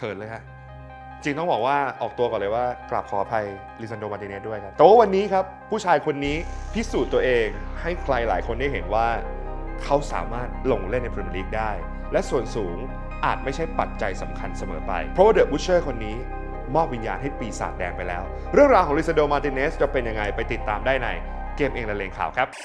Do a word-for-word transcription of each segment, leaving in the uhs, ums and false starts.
ขินเลยฮะจริงต้องบอกว่าออกตัวก่อนเลยว่ากราบขออภัยลิซันโด มาร์ติเนสด้วยครับแต่ว่าวันนี้ครับผู้ชายคนนี้พิสูจน์ตัวเองให้ใครหลายคนได้เห็นว่าเขาสามารถลงเล่นในพรีเมียร์ลีกได้และส่วนสูงอาจไม่ใช่ปัจจัยสำคัญเสมอไปเพราะว่าเดอะบูชเชอร์คนนี้มอบวิญญาณให้ปีศาจแดงไปแล้วเรื่องราวของลิซันโด มาร์ติเนสจะเป็นยังไงไปติดตามได้ในเกมเองละเลงข่าวครับ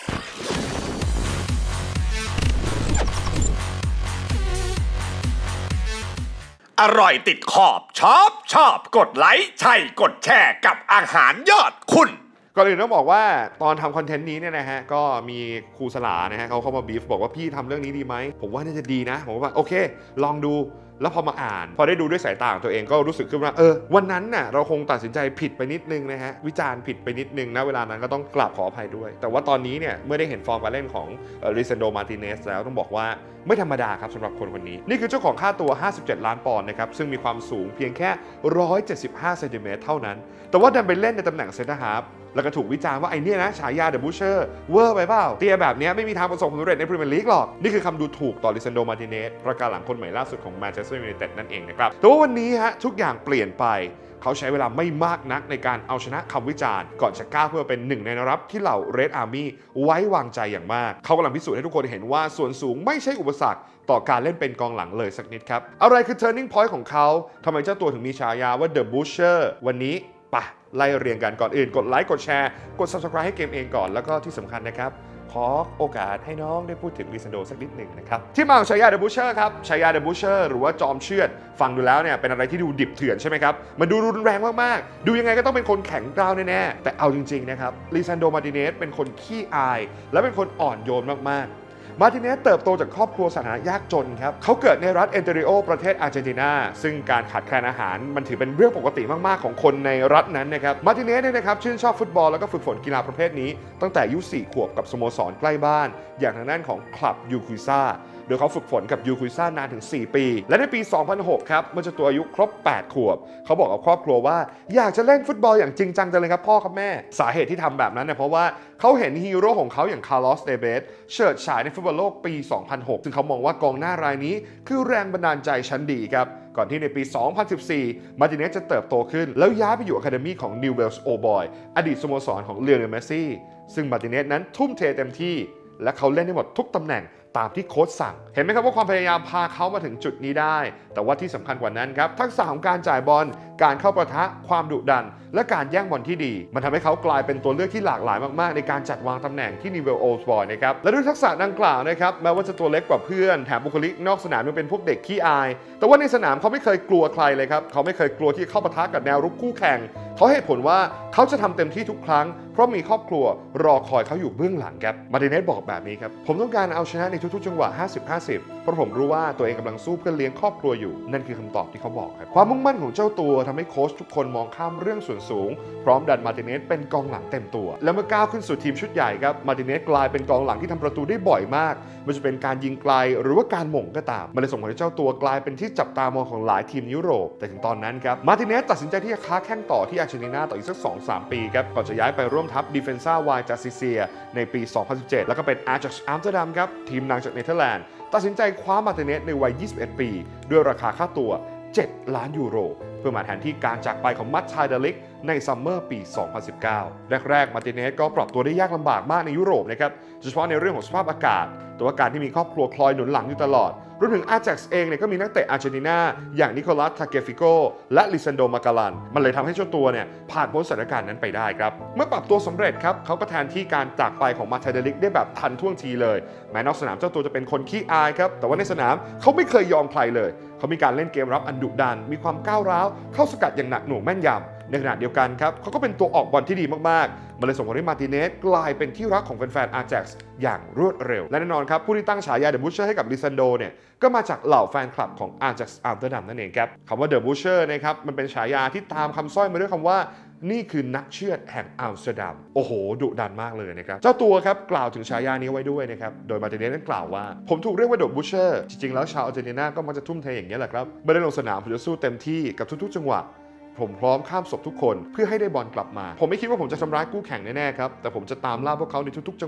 อร่อยติดขอบชอบชอบกดไลค์ใช่กดแชร์กับอาหารยอดคุณก่อนอื่นต้องบอกว่าตอนทำคอนเทนต์นี้เนี่ยนะฮะก็มีครูสลานะฮะเขาเข้ามาบีฟบอกว่าพี่ทำเรื่องนี้ดีไหมผมว่าน่าจะดีนะผมว่าโอเคลองดูแล้วพอมาอ่านพอได้ดูด้วยสายตาของตัวเองก็รู้สึกขึ้นว่าเออวันนั้นน่ะเราคงตัดสินใจผิดไปนิดนึงนะฮะวิจารณ์ผิดไปนิดนึงนะเวลานั้นก็ต้องกราบขออภัยด้วยแต่ว่าตอนนี้เนี่ยเมื่อได้เห็นฟอร์มการเล่นของลิซันโด มาร์ติเนสแล้วต้องบอกว่าไม่ธรรมดาครับสำหรับคนคนนี้นี่คือเจ้าของค่าตัวห้าสิบเจ็ดล้านปอนด์นะครับซึ่งมีความสูงเพียงแค่หนึ่งร้อยเจ็ดสิบห้าเซนติเมตรเท่านั้นแต่ว่าดันไปเล่นในตำแหน่งเซนเตอร์ฮาล์ฟแล้วก็ถูกวิจารณ์ว่าไอ้นี่นะฉายาเดอะบูชเชอร์เวอร์ไปเปล่าเตี้ยแบบนี้ไม่มีทางประสบความสำเร็จในพรีเมียร์ลีกหรอกนี่คือคำดูถูกต่อลิซันโด มาร์ติเนสประกาศหลังคนใหม่ล่าสุดของแมนเชสเตอร์ยูไนเต็ดนั่นเองนะครับแต่ว่าวันนี้ฮะทุกอย่างเปลี่ยนไปเขาใช้เวลาไม่มากนักในการเอาชนะคำวิจารณ์ก่อนจะก้าวเพื่อเป็นหนึ่งในนักรับที่เหล่า Red Army ไว้วางใจอย่างมากเขากำลังพิสูจน์ให้ทุกคนเห็นว่าส่วนสูงไม่ใช่อุปสรรคต่อการเล่นเป็นกองหลังเลยสักนิดครับอะไรคือ turning point ของเขาทำไมเจ้าตัวถึงมีฉายาว่า The Butcher วันนี้ปะไล่เรียงกันก่อนอื่นกดไลค์กดแชร์กด Subscribe ให้เกมเองก่อนแล้วก็ที่สำคัญนะครับขอโอกาสให้น้องได้พูดถึงลิซันโดสักนิดหนึ่งนะครับที่มาของฉายาเดอะบูชเชอร์ครับฉายาเดอะบูชเชอร์หรือว่าจอมเชือดฟังดูแล้วเนี่ยเป็นอะไรที่ดูดิบเถื่อนใช่ไหมครับมันดูรุนแรงมากๆดูยังไงก็ต้องเป็นคนแข็งกร้าวแน่ๆแต่เอาจริงๆนะครับลิซันโด มาร์ติเนสเป็นคนขี้อายและเป็นคนอ่อนโยนมากๆมาร์ติเนสเติบโตจากครอบครัวฐานะยากจนครับเขาเกิดในรัฐเอนเตริโอประเทศอาร์เจนตินาซึ่งการขาดแคลนอาหารมันถือเป็นเรื่องปกติมากๆของคนในรัฐนั้นนะครับมาร์ติเนสเนี่ยนะครับชื่นชอบฟุตบอลแล้วก็ฝึกฝนกีฬาประเภทนี้ตั้งแต่อายุสี่ขวบกับสโมสรใกล้บ้านอย่างทางด้านของคลับยูคุซ่าโดยเขาฝึกฝนกับยูคุซ่านานถึงสี่ปีและในปี สองพันหก ครับเมื่อเจ้าตัวอายุครบแปดขวบเขาบอกกับครอบครัวว่าอยากจะเล่นฟุตบอลอย่างจริงจังจังเลยครับพ่อครับแม่สาเหตุที่ทำแบบนั้นเนี่ยเพราะว่าเขาเห็นฮีโร่ของเขาอย่างคาร์ลอส เตเบสเฉิดฉายในฟุตบอลโลกปี สองพันหก ซึ่งเขามองว่ากองหน้ารายนี้คือแรงบันดาลใจชั้นดีครับก่อนที่ในปี สองพันสิบสี่ มาร์ติเนสจะเติบโตขึ้นแล้วย้ายไปอยู่อะคาเดมี่ของนิวเวลส์โอบอยอดีตสโมสรของเลโอเนล เมสซี่ซึ่งมาร์ติเนสนั้นทุ่มเทเต็มที่และเขาเล่นได้หมดทุกตำแหน่งตามที่โค้ชสั่งเห็นไหมครับว่าความพยายามพาเขามาถึงจุดนี้ได้แต่ว่าที่สำคัญกว่านั้นครับทักษะของการจ่ายบอลการเข้าปะทะความดุดันและการแย่งบอลที่ดีมันทำให้เขากลายเป็นตัวเลือกที่หลากหลายมากๆในการจัดวางตำแหน่งที่นิเวลโอลด์บอยนะครับและด้วยทักษะดังกล่าวนะครับแม้ว่าจะตัวเล็กกว่าเพื่อนแถมบุคลิกนอกสนามยังเป็นพวกเด็กขี้อายแต่ว่าในสนามเขาไม่เคยกลัวใครเลยครับเขาไม่เคยกลัวที่เข้าปะทะกับแนวรุกคู่แข่งเขาให้ผลว่าเขาจะทำเต็มที่ทุกครั้งเพราะมีครอบครัวรอคอยเขาอยู่เบื้องหลังครับมาร์ติเนสบอกแบบนี้ครับผมต้องการเอาชนะในทุกๆจังหวะ ห้าสิบ ห้าสิบ เพราะผมรู้ว่าตัวเองกำลังสู้เพื่อเลี้ยงครอบครัวอยู่นั่นคือคำตอบที่เขาบอกครับความมุ่งมั่นของเจ้าตัวทำให้โค้ชทุกคนมองข้ามเรื่องส่วนสูงพร้อมดันมาร์ติเนสเป็นกองหลังเต็มตัวแล้วเมื่อก้าวขึ้นสู่ทีมชุดใหญ่ครับมาร์ติเนสกลายเป็นกองหลังที่ทำประตูได้บ่อยมากไม่ว่าจะเป็นการยิงไกลหรือว่าการหม่งก็ตามมันเลยส่งผลให้เจ้าตัวกลายเป็นที่จับตามองของหลายทีมยุโรปแต่ถึงตอนนั้นครับมาร์ติเนสตัดสินใจที่จะค้าแข้งต่อที่อาร์เจนตินาต่ออีกสัก สองถึงสาม ปีครับก่อนจะย้ายไปร่วมทัพดิเฟนซ่าวายจากซิเซียในปี สองพันสิบเจ็ด แล้วก็เป็นอาร์จักซ์อัมสเตอร์ดัมครับทีมนางจากเนเธอร์แลนด์ตัดสินใจคว้ามาร์ติเนสในวัย ยี่สิบเอ็ด ปีด้วยราคาค่าตัวเจ็ดล้านยูโรเพื่อมาแทนที่การจากไปของมัตชายเดลิกในซัมเมอร์ปี สองพันสิบเก้า แรกๆมาร์ติเนสก็ปรับตัวได้ยากลำบากมากในยุโรปนะครับโดยเฉพาะในเรื่องของสภาพอากาศแต่ว่าการที่มีครอบครัวคลอยหนุนหลังอยู่ตลอดรวมถึงอาร์แจ็กซ์เองเนี่ยก็มีนักเตะอาร์เจนตินาอย่างนิโคลัส ทาเกฟิโกและลิซันโด มาการันมันเลยทำให้เจ้าตัวเนี่ยผ่านพ้นสถานการณ์นั้นไปได้ครับเมื่อปรับตัวสำเร็จครับเขาก็แทนที่การจากไปของมาร์ชายเดลิกได้แบบทันท่วงทีเลยแม้นอกสนามเจ้าตัวจะเป็นคนขี้อายครับแต่ว่าในสนามเขาไม่เคยยอมใครเลยเขามีการเล่นเกมรับอันดุดันมีความก้าวร้าวเข้าสกัดอย่างหนักหน่วงแม่นยำในขณะเดียวกันครับเขาก็เป็นตัวออกบอลที่ดีมากๆมันเลยส่งผลให้มาร์ติเนสกลายเป็นที่รักของแฟนๆอาร์แจ็กซ์อย่างรวดเร็วและแน่นอนครับผู้ที่ตั้งฉายาเดอะบูชเชอร์ให้กับลิซันโดเนี่ยก็มาจากเหล่าแฟนคลับของอาร์แจ็กซ์อัมสเตอร์ดัมนั่นเองครับคำว่าเดอะบูชเชอร์นะครับมันเป็นฉายาที่ตามคำสร้อยมาด้วยคำว่านี่คือนักเชือดแห่งอัมสเตอร์ดัมโอ้โหดุดันมากเลยนะครับเจ้าตัวครับกล่าวถึงฉายานี้ไว้ด้วยนะครับโดยมาร์ติเนสนั้นกล่าวว่าผมถูกเรียกว่าเดอะบูชเชอร์จริงๆแล้วชาวอาร์เจนตินาก็มักจะทุ่มเทอย่างนี้แหละครับไม่ได้ลงสนามผมจะสู้เต็มที่กับทุกๆจังหวะผมพร้อมข้ามศพทุกคนเพื่อให้ได้บอลกลับมาผมไม่คิดว่าผมจะทำร้ายคู่แข่งแน่ๆครับแต่ผมจะตามล่าพวกเขาในทุกๆจังหวะ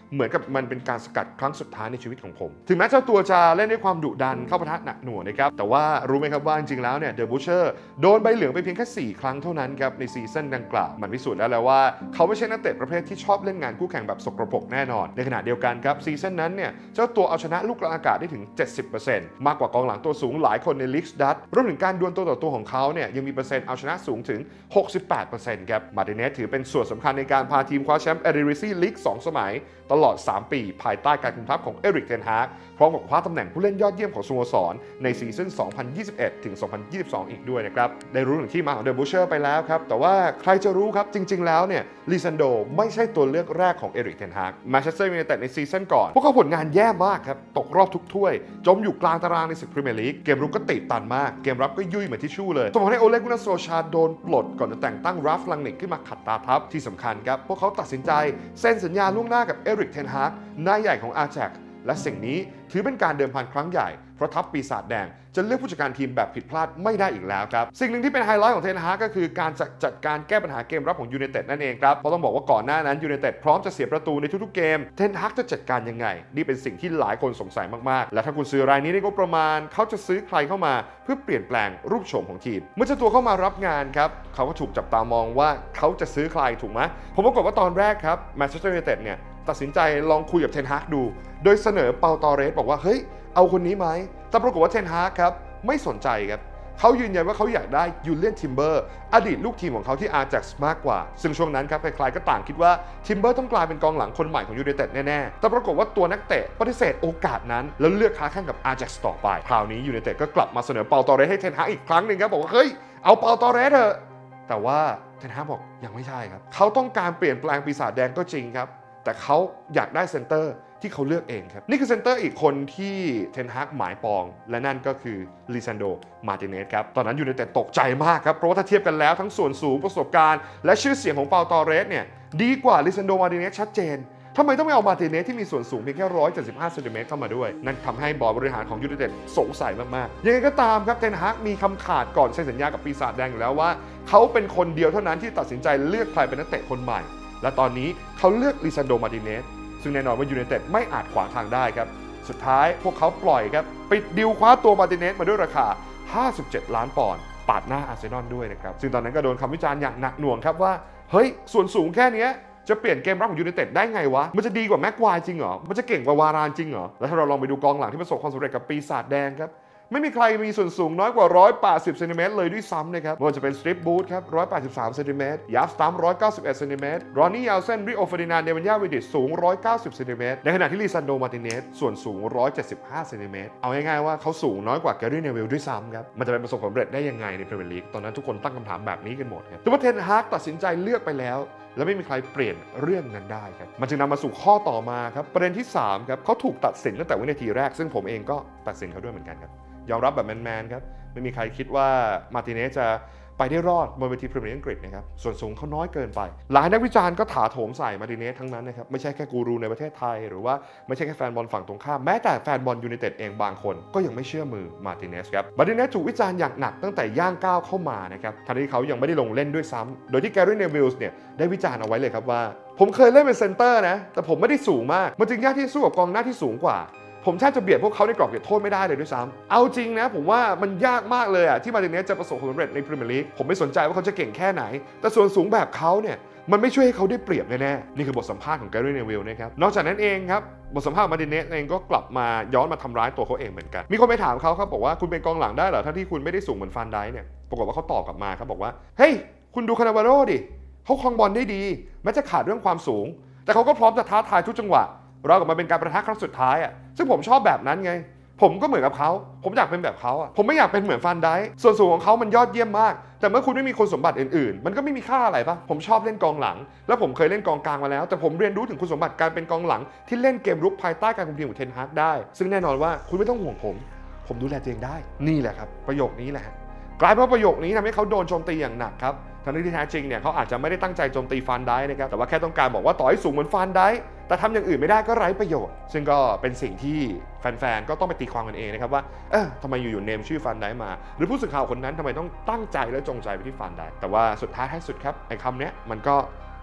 เหมือนกับมันเป็นการสกัดครั้งสุดท้ายในชีวิตของผมถึงแม้เจ้าตัวจะเล่นด้วยความดุดันเข้าปะทะหนักหน่วงนะครับแต่ว่ารู้ไหมครับว่าจริงๆแล้วเนี่ยเดอะบูชเชอร์โดนใบเหลืองไปเพียงแค่สี่ครั้งเท่านั้นครับในซีซั่นดังกล่าวมันพิสูจน์แล้วแหละว่าเขาไม่ใช่นักเตะประเภทที่ชอบเล่นงานคู่แข่งแบบสกปรกแน่นอนในขณะเดียวกันครับซีซั่นนั้นเนี่ยเจ้าตัวเอาชนะลูกกลางอากาศได้ถึง เจ็ดสิบเปอร์เซ็นต์ มากกว่ากองหลังตัวสูงหลายคนในลีกดัตรวมถึงการดวลตัวต่อตัวของเขาเนี่ยยังมีเปอร์เซ็นต์เอาชนะสูงถึง หกสิบแปดเปอร์เซ็นต์ ครับมาร์ติเนสถือเป็นส่วนสำคัญในการพาทีมคว้าแชมป์เอริริซี่ลีกสองสมัยตลอดสามปีภายใต้การคุมทัพของเอริกเทนฮากพร้อมกับคว้าตำแหน่งผู้เล่นยอดเยี่ยมของสโมสรในซีซั่น สองพันยี่สิบเอ็ด ถึง สองพันยี่สิบสอง อีกด้วยนะครับได้รู้ถึงที่มาของเดอะบูชเชอร์ไปแล้วครับแต่ว่าใครจะรู้ครับจริงๆแล้วเนี่ยลิซันโดไม่ใช่ตัวเลือกแรกของเอริกเทนฮากแมนเชสเตอร์ยูไนเต็ดในซีซั่นก่อนพวกเขาผลงานแย่มากครับตกรอบทุกถ้วยจมอยู่กลางตารางในศึกพรีเมียร์ลีกเกมรุกก็ติดตันมากเกมรับก็ยุ่ยเหมือนทิชชู่เลยส่งผลให้โอเลกุนาโซชาโดนปลดก่อนจะแต่งตั้งราฟลังนิกขึ้นมาขัดตาทัพที่สำคัญครับพวกเขาตัดสินใจเซ็นสัญญาล่วงหน้ากับเอริกเทนฮากนายใหญ่ของอาแจ็กและสิ่งนี้ถือเป็นการเดิมพันครั้งใหญ่เพราะทัพปีศาจแดงจะเลือกผู้จัดการทีมแบบผิดพลาดไม่ได้อีกแล้วครับสิ่งหนึ่งที่เป็นไฮไลท์ของเทนฮากก็คือการจัดการแก้ปัญหาเกมรับของยูไนเต็ดนั่นเองครับเพราะต้องบอกว่าก่อนหน้านั้นยูไนเต็ดพร้อมจะเสียประตูในทุกๆเกมเทนฮากจะจัดการยังไงนี่เป็นสิ่งที่หลายคนสงสัยมากๆและถ้าคุณซื้อรายนี้ได้งบประมาณเขาจะซื้อใครเข้ามาเพื่อเปลี่ยนแปลงรูปโฉมของทีมเมื่อเจ้าตัวเข้ามารับงานครับเขาก็ถูกจับตามองว่าเขาจะซื้อใครถูกไหมผมปรากฏว่าตอนแรกครับแมนเชสเตอร์ยูไนเต็ดเนี่ยตัดสินใจลองคุยกับเทนฮากดูโดยเสนอเปาตอเรสบอกว่าเฮ้ยเอาคนนี้ไหมแต่ปรากฏว่าเทนฮากครับไม่สนใจครับเขายืนยันว่าเขาอยากได้ยูเลียนทิมเบอร์อดีตลูกทีมของเขาที่อาร์แจ็กซ์มากกว่าซึ่งช่วงนั้นครับใครๆก็ต่างคิดว่าทิมเบอร์ต้องกลายเป็นกองหลังคนใหม่ของยูไนเต็ดแน่ๆแต่ปรากฏว่าตัวนักเตะปฏิเสธโอกาสนั้นแล้วเลือกค้าแข่งกับอาร์แจ็กซ์ต่อไปคราวนี้ยูไนเต็ดก็กลับมาเสนอเปาตอเรสให้เทนฮากอีกครั้งหนึ่งครับบอกว่าเฮ้ยเอาเปาตอเรสเถอะแต่ว่าเทนฮากบอกยังไม่ใช่ครับเขาต้องการเปลี่ยนแปลงปีศาจแดงก็จริงครับแต่เขาอยากได้เซนเตอร์ที่เขาเลือกเองครับนี่คือเซนเตอร์อีกคนที่เทนฮากหมายปองและนั่นก็คือลิซันโดมาร์ติเนสครับตอนนั้นยูไนเต็ดตกใจมากครับเพราะว่าถ้าเทียบกันแล้วทั้งส่วนสูงประสบการณ์และชื่อเสียงของเปาตอเรสเนี่ยดีกว่าลิซันโดมาร์ติเนสชัดเจนทำไมต้องไม่เอามาร์ติเนสที่มีส่วนสูงเพียงแค่หนึ่งร้อยเจ็ดสิบห้าเซนติเมตรเข้ามาด้วยนั่นทำให้บอร์ดบริหารของยูไนเต็ดสงสัยมากๆยังไงก็ตามครับเทนฮากมีคำขาดก่อนเซ็นสัญญากับปีศาจแดงอยู่แล้วว่าเขาเป็นคนเดียวเท่านั้นที่ตัดสินใจเลือกใครเป็นนักเตะคนใหม่และตอนนี้เขาเลือกลิซันโดมาร์ติเนสซึ่งแน่นอนว่ายูไนเต็ดไม่อาจขวางทางได้ครับสุดท้ายพวกเขาปล่อยครับปิดดีลคว้าตัวมาร์ติเนสมาด้วยราคาห้าสิบเจ็ดล้านปอนด์ปาดหน้าอาร์เซนอลด้วยนะครับซึ่งตอนนั้นก็โดนคำวิจารณ์อย่างหนักหน่วงครับว่าเฮ้ยส่วนสูงแค่นี้จะเปลี่ยนเกมรับของยูไนเต็ดได้ไงวะมันจะดีกว่าแม็กควายจริงเหรอมันจะเก่งกว่าวารานจริงเหรอแล้วถ้าเราลองไปดูกองหลังที่ประสบความสำเร็จกับปีศาจแดงครับไม่มีใครมีส่วนสูงน้อยกว่าหนึ่งร้อยแปดสิบเซนติเมตรเลยด้วยซ้ำนะครับไม่ว่าจะเป็นสตริปบูทครับหนึ่งร้อยแปดสิบสามเซนติเมตรยับสตัมป์หนึ่งร้อยเก้าสิบเอ็ดเซนติเมตรรอนนี่ยาวเซนริโอเฟอร์ดินานด์เดวินยาวิดิชสูงหนึ่งร้อยเก้าสิบเซนติเมตรในขณะที่ลิซันโดมาร์ติเนสส่วนสูงหนึ่งร้อยเจ็ดสิบห้าเซนติเมตรเอาง่ายๆว่าเขาสูงน้อยกว่าแกรี่เนวิลด้วยซ้ำครับมันจะเป็นประสบความสำเร็จได้ยังไงในพรีเมียร์ลีกตอนนั้นทุกคนตั้งคำถามแบบนี้กันหมดครับแต่ว่าเทนฮากตัดสินใจเลือกไปแล้วและไม่มีใครเปลี่ยนเรื่องนั้นได้ครับมันจึงนำมาสู่ข้อต่อมาครับประเด็นที่สามครับเขาถูกตัดสินตั้งแต่วินาทีแรกซึ่งผมเองก็ตัดสินเขาด้วยเหมือนกันครับยอมรับแบบแมนๆครับไม่มีใครคิดว่ามาร์ติเนสจะไปได้รอดบนเวทีพรีเมียร์ลีกอังกฤษนะครับส่วนสูงเขาน้อยเกินไปหลายนักวิจารณ์ก็ถาโถมใส่มาร์ติเนสทั้งนั้นนะครับไม่ใช่แค่กูรูในประเทศไทยหรือว่าไม่ใช่แค่แฟนบอลฝั่งตรงข้ามแม้แต่แฟนบอลยูไนเต็ดเองบางคนก็ยังไม่เชื่อมือมาร์ติเนสครับมาร์ติเนสถูกวิจารณ์อย่างหนักตั้งแต่ย่างก้าวเข้ามานะครับทั้งที่เขายังไม่ได้ลงเล่นด้วยซ้ำโดยที่แกรี่เนวิลส์เนี่ยได้วิจารณ์เอาไว้เลยครับว่าผมเคยเล่นเป็นเซนเตอร์นะแต่ผมไม่ได้สูงมากมันจึงยากที่สู้กับกองหน้าที่สูงกว่าผมแทบจะเบียดพวกเขาในกรอบเขตโทษไม่ได้เลยด้วยซ้ำเอาจริงนะผมว่ามันยากมากเลยอะที่มาร์ติเนสจะประสบความสำเร็จในพรีเมียร์ลีกผมไม่สนใจว่าเขาจะเก่งแค่ไหนแต่ส่วนสูงแบบเขาเนี่ยมันไม่ช่วยให้เขาได้เปรียบแน่ๆนี่คือบทสัมภาษณ์ของแกรี่เนวิลนะครับนอกจากนั้นเองครับบทสัมภาษณ์มาร์ติเนสเองก็กลับมาย้อนมาทำร้ายตัวเขาเองเหมือนกันมีคนไปถามเขาครับบอกว่าคุณเป็นกองหลังได้เหรอถ้าที่คุณไม่ได้สูงเหมือนฟานไดค์เนี่ยปรากฏว่าเขาตอบกลับมาครับบอกว่าเฮ้ยคุณดูคานาวาโร่ดิเขาครองบอลได้ดีแม้จะขาดเรื่องความสูงแต่เขาก็พร้อมจะท้าทายทุกจังหวะเรากลับมาเป็นการประทะครั้งสุดท้ายอ่ะซึ่งผมชอบแบบนั้นไงผมก็เหมือนกับเขาผมอยากเป็นแบบเขาอ่ะผมไม่อยากเป็นเหมือนฟานไดค์ส่วนสูงของเขามันยอดเยี่ยมมากแต่เมื่อคุณไม่มีคุณสมบัติอื่นๆมันก็ไม่มีค่าอะไรปะผมชอบเล่นกองหลังแล้วผมเคยเล่นกองกลางมาแล้วแต่ผมเรียนรู้ถึงคุณสมบัติการเป็นกองหลังที่เล่นเกมรุกภายใต้การคุมทีมของเทนฮากได้ซึ่งแน่นอนว่าคุณไม่ต้องห่วงผมผมดูแลตัวเองได้นี่แหละครับประโยคนี้แหละกลายเป็นประโยคนี้ทำให้เขาโดนโจมตีอย่างหนักครับทั้งที่แท้จริงเนี่ยเขาอาจจะไม่ได้ตั้งใจโจมตีฟานไดค์นะครับแต่ว่าแค่ต้องการบอกว่าต่อให้สูงเหมือนฟานไดค์แต่ทำอย่างอื่นไม่ได้ก็ไร้ประโยชน์ซึ่งก็เป็นสิ่งที่แฟนๆก็ต้องไปตีความกันเองนะครับว่าเออทำไมอยู่ๆเนมชื่อฟานไดค์มาหรือผู้สื่อข่าวคนนั้นทำไมต้องตั้งใจและจงใจไปที่ฟานไดค์แต่ว่าสุดท้ายท้ายสุดครับไอ้คำนี้มันก็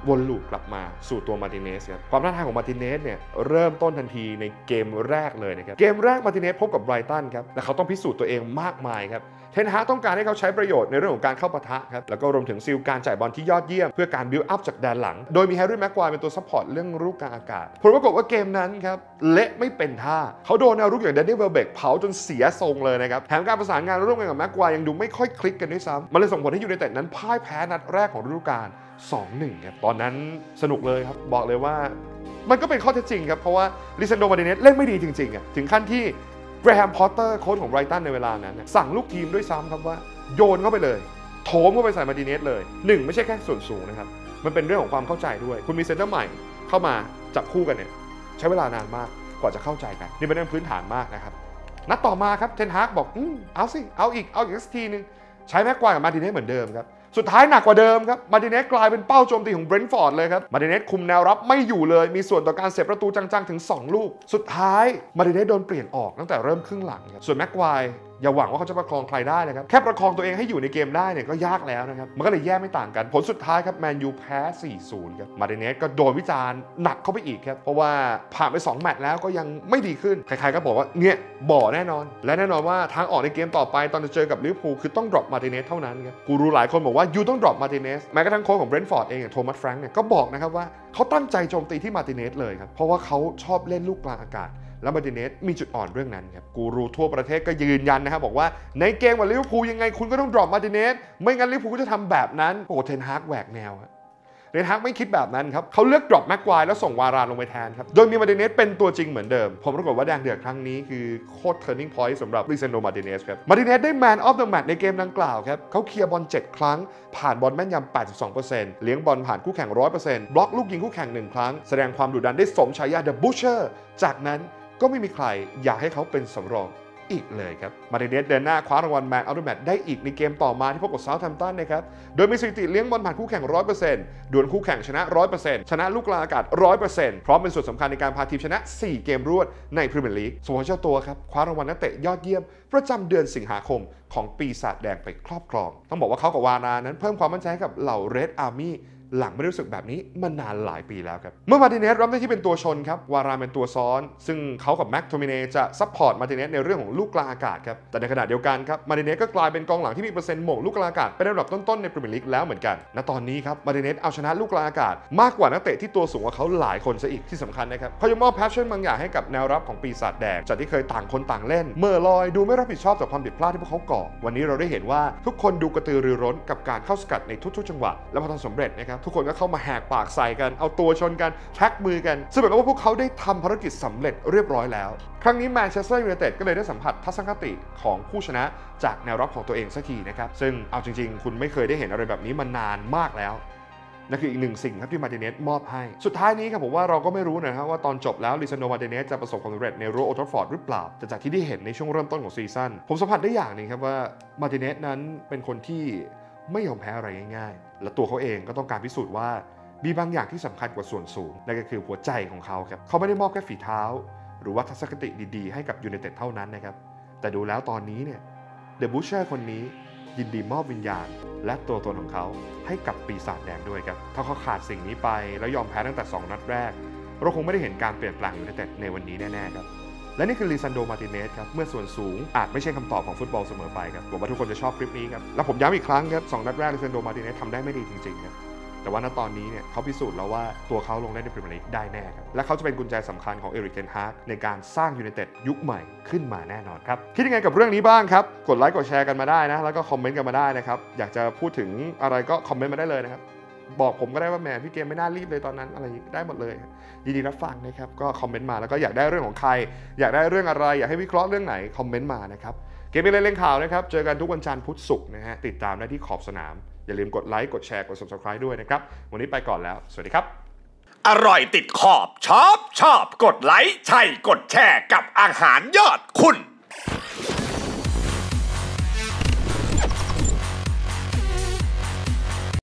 วนลูปกลับมาสู่ตัวมาร์ติเนสครับความท้าทายของมาร์ติเนสเนี่ยเริ่มต้นทันทีในเกมแรกเลยนะครับเกมแรกมาร์ติเนสพบกับไบรตันครับและเขาต้องพิสูจน์ตัวเองมากมายครับเทนฮากต้องการให้เขาใช้ประโยชน์ในเรื่องของการเข้าปะทะครับแล้วก็รวมถึงซิลการจ่ายบอลที่ยอดเยี่ยมเพื่อการบิลด์อัพจากแดนหลังโดยมีแฮร์รี่แม็กควายเป็นตัวซัพพอร์ตเรื่องลูกกลางอากาศผลปรากฏว่าเกมนั้นครับเละไม่เป็นท่าเขาโดนแนวรุกอย่างแดนนี่เวลเบกเผาจนเสียทรงเลยนะครับแถมการประสานงานร่วมกันกับแม็กควายยังดูไม่ค่อยคลิกกันด้วยซ้ำมันเลยส่งผลให้ยูไนเต็ดนั้นพ่ายแพ้นัดแรกของฤดูกาล สองหนึ่ง ครับตอนนั้นสนุกเลยครับบอกเลยว่ามันก็เป็นข้อเท็จจริงครับเพราะว่าลิซันโด มาร์ติเนสเล่นไม่ดีจริงๆอ่ะถึงขั้นที่แกรแฮม พอตเตอร์โค้ชของไบรตันในเวลานั้นสั่งลูกทีมด้วยซ้ำครับว่าโยนเข้าไปเลยโถมเข้าไปใส่มาร์ติเนสเลยหนึ่งไม่ใช่แค่ส่วนสูงนะครับมันเป็นเรื่องของความเข้าใจด้วยคุณมีเซนเตอร์ใหม่เข้ามาจับคู่กันเนี่ยใช้เวลานานมากกว่าจะเข้าใจกันนี่เป็นเรื่องพื้นฐานมากนะครับนัดต่อมาครับเทนฮากบอกอืมเอาสิเอาอีกเอาอีกสักทีนึงใช้แม็กควายกับมาร์ติเนสเหมือนเดิมครับสุดท้ายหนักกว่าเดิมครับมาร์ติเนสกลายเป็นเป้าโจมตีของเบรนท์ฟอร์ดเลยครับมาร์ติเนสคุมแนวรับไม่อยู่เลยมีส่วนต่อการเสียประตูจังๆถึงสองลูกสุดท้ายมาร์ติเนสโดนเปลี่ยนออกตั้งแต่เริ่มครึ่งหลังครับส่วนแม็กควายอย่าหวังว่าเขาจะประคองใครได้นะครับแค่ประคองตัวเองให้อยู่ในเกมได้เนี่ยก็ยากแล้วนะครับมันก็เลยแย่ไม่ต่างกันผลสุดท้ายครับแมนยูแพ้ สี่ศูนย์ ครับมาร์ติเนสก็โดนวิจารณ์หนักเข้าไปอีกครับเพราะว่าผ่านไปสองแมตช์แล้วก็ยังไม่ดีขึ้นใครๆก็บอกว่าเนี่ยบ่อแน่นอนและแน่นอนว่าทางออกในเกมต่อไปตอนจะเจอกับลิเวอร์พูลคือต้องดรอปมาร์ติเนสเท่านั้นครับกูรู้หลายคนบอกว่ายูต้องดรอปมาร์ติเนสแม้กระทั่งโค้ชของเบรนท์ฟอร์ดเองอย่างโทมัสแฟรงค์เนี่ยก็บอกนะครับว่าเขาตั้งใจโจมตีที่มาร์ติเนสเลยครับเพราะว่าเขาชอบเล่นลูกกลางอากาศแล้วมาร์ติเนสมีจุดอ่อนเรื่องนั้นครับกูรูทั่วประเทศก็ยืนยันนะครับบอกว่าในเกมกับลิเวอร์พูลยังไงคุณก็ต้องดรอปมาร์ติเนสไม่งั้นลิเวอร์พูลก็จะทำแบบนั้นโอ้เทนฮากแหวกแนวครับเทนฮากไม่คิดแบบนั้นครับเขาเลือกดรอปแม็กควายแล้วส่งวารานลงไปแทนครับโดยมีมาร์ติเนสเป็นตัวจริงเหมือนเดิมผมปรากฏว่าแดงเดือดครั้งนี้คือโคตร turning point สำหรับลิซันโด มาร์ติเนสครับมาร์ติเนสได้ man of the match ในเกมดังกล่าวครับเขาเคลียร์บอลเจ็ดครั้งผ่านบอลแม่นยำ แปดสิบสองเปอร์เซ็นต์ เลี้ยงบอลผ่านคู่แข่ง ร้อยเปอร์เซ็นต์ บล็อกลูกยิงคู่แข่งหนึ่งครั้งแสดงความดุดันได้สมฉายา The Butcher จากนั้นก็ไม่มีใครอยากให้เขาเป็นสำรองอีกเลยครับมาร์ติเนสเดินหน้าคว้ารางวัล Man of the Match ได้อีกในเกมต่อมาที่พบกับเซาท์แฮมป์ตันนะครับโดยมีสถิติเลี้ยงบอลผ่านคู่แข่ง ร้อยเปอร์เซ็นต์ ดวลคู่แข่งชนะ ร้อยเปอร์เซ็นต์ ชนะลูกกลางอากาศ ร้อยเปอร์เซ็นต์ พร้อมเป็นส่วนสำคัญในการพาทีมชนะสี่เกมรวดในพรีเมียร์ลีกส่วนเจ้าตัวครับคว้ารางวัลนักเตะยอดเยี่ยมประจำเดือนสิงหาคมของปีศาจแดงไปครอบครองต้องบอกว่าเขากับวารานั้นเพิ่มความมั่นใจให้กับเหล่า Red Armyหลังไม่รู้สึกแบบนี้มานานหลายปีแล้วครับเมื่อมาร์ติเนสรับหน้าที่เป็นตัวชนครับวารานเป็นตัวซ้อนซึ่งเขากับแม็กโทมิเนจะซัพพอร์ตมาร์ติเนสในเรื่องของลูกกลางอากาศครับแต่ในขณะเดียวกันครับมาร์ติเนสก็กลายเป็นกองหลังที่มีเปอร์เซ็นต์หม่งลูกกลางอากาศเป็นระดับต้นๆในพรีเมียร์ลีกแล้วเหมือนกันณตอนนี้ครับมาร์ติเนสเอาชนะลูกกลางอากาศมากกว่านักเตะที่ตัวสูงกว่าเขาหลายคนซะอีกที่สำคัญนะครับเขายังมอบแพชชั่นบางอย่างให้กับแนวรับของปีศาจแดงจากที่เคยต่างคนต่างเล่นเมื่อลอยดูไม่รับผิดชอบต่อความผิดพลาดที่พวกเขาก่อวันนี้เราได้เห็นว่าทุกคนดูกระตือรือร้นกับการเข้าสกัดในทุกๆจังหวะและพอทำสำเร็จนะครับทุกคนก็เข้ามาแหกปากใส่กันเอาตัวชนกันแท็กมือกันซึ่งแปลว่าพวกเขาได้ทำภารกิจสำเร็จเรียบร้อยแล้วครั้งนี้แมนเชสเตอร์ยูไนเต็ดก็เลยได้สัมผัสทัศนคติของผู้ชนะจากแนวรับของตัวเองสักทีนะครับซึ่งเอาจริงๆคุณไม่เคยได้เห็นอะไรแบบนี้มานานมากแล้วนั่นคืออีกหนึ่งสิ่งครับที่มาร์ติเนสมอบให้สุดท้ายนี้ครับผมว่าเราก็ไม่รู้นะครับว่าตอนจบแล้วลิซันโด มาร์ติเนสจะประสบความสำเร็จในรั้วโอลด์แทราฟฟอร์ดหรือเปล่าแต่จากที่ได้เห็นในช่วงเริ่มต้นของซีซั่นผมสัมผัสได้อย่างนึงครับว่ามาร์ติเนสนั้นเป็นคนที่ไม่ยอมแพ้อะไรง่ายๆและตัวเขาเองก็ต้องการพิสูจน์ว่ามีบางอย่างที่สำคัญกว่าส่วนสูงนั่นก็คือหัวใจของเขาครับเขาไม่ได้มอบแค่ฝีเท้าหรือว่าทัศนคติดีๆให้กับยูไนเต็ดเท่านั้นนะครับแต่ดูแล้วตอนนี้เนี่ยเดอะบูชเชอร์คนนี้ยินดีมอบวิญญาณและตัวตนของเขาให้กับปีศาจแดงด้วยครับถ้าเขาขาดสิ่งนี้ไปแล้วยอมแพ้ตั้งแต่สองนัดแรกเราคงไม่ได้เห็นการเปลี่ยนแปลงยูไนเต็ดในวันนี้แน่ๆครับและนี่คือลิซันโด มาร์ติเนสครับเมื่อส่วนสูงอาจไม่ใช่คำตอบของฟุตบอลเสมอไปครับหวังว่าทุกคนจะชอบคลิปนี้ครับและผมย้ำอีกครั้งครับสองนัดแรกลิซันโด มาร์ติเนสทำได้ไม่ดีจริงๆครับแต่ว่าณตอนนี้เนี่ยเขาพิสูจน์แล้วว่าตัวเขาลงเล่นในพรีเมียร์ลีกได้แน่ครับและเขาจะเป็นกุญแจสำคัญของเอริก เทนฮากในการสร้างยูไนเต็ดยุคใหม่ขึ้นมาแน่นอนครับคิดยังไงกับเรื่องนี้บ้างครับกดไลค์กดแชร์กันมาได้นะแล้วก็คอมเมนต์กันมาได้นะครับอยากจะพูดถึงอะไรก็คอมเมนต์มาได้เลยนะครับบอกผมก็ได้ว่าแหมพี่เกมไม่น่ารีบเลยตอนนั้นอะไรได้หมดเลยยินดีรับฟังนะครับก็คอมเมนต์มาแล้วก็อยากได้เรื่องของใครอยากได้เรื่องอะไรอยากให้วิเคราะห์เรื่องไหนคอมเมนต์มานะครับเกมเป็นเล่นข่าวนะครับเจอกันทุกวันจันทร์พุธศุกร์นะฮะติดตามได้ที่ขอบสนามอย่าลืมกดไลค์กดแชร์กด ซับสไครบ์ ด้วยนะครับวันนี้ไปก่อนแล้วสวัสดีครับอร่อยติดขอบชอบชอบกดไลค์ใช่กดแชร์กับอาหารยอดคุณ